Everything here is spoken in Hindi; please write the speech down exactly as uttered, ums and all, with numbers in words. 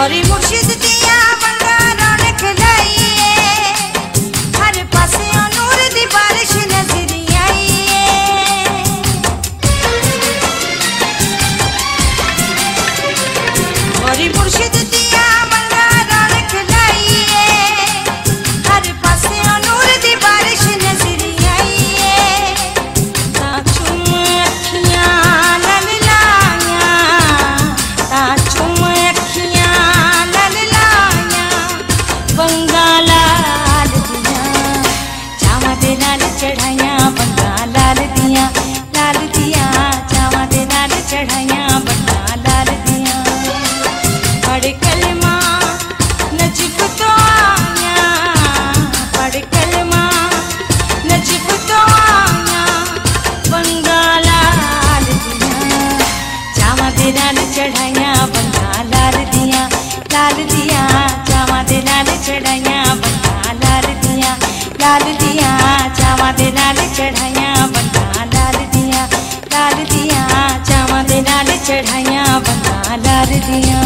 गौरी मुर्शिद दिया बंदा रौनक लाइए, हर पासे नूर दी बारिश नजर आइए। गौरी मुर्शिद दिया बंदा रौनक लाइए, हर पासे नूर दी बारिश नजर आइए। ताचुम अखियां लल लाया, ताचुम चढ़ाइया बंदा लाल दिया, लाल दिया चावा दे नाल चढ़ाइया बंदा लाल दिया। पढ़ कलमा नजीब तो आया, पढ़ कलमा नजीब तो आया, बंदा लाल दिया चावा दे नाल चढ़ाइया बंदा लाल दिया, लाल दिया चावा दे नाल चढ़ाइया बंदा लाल दिया, लाल दिया चावा दे नाल चढ़ाइया बंदा लाल दिया, लाल दिया चावा दे नाल चढ़ाइया बंदा लाल दिया।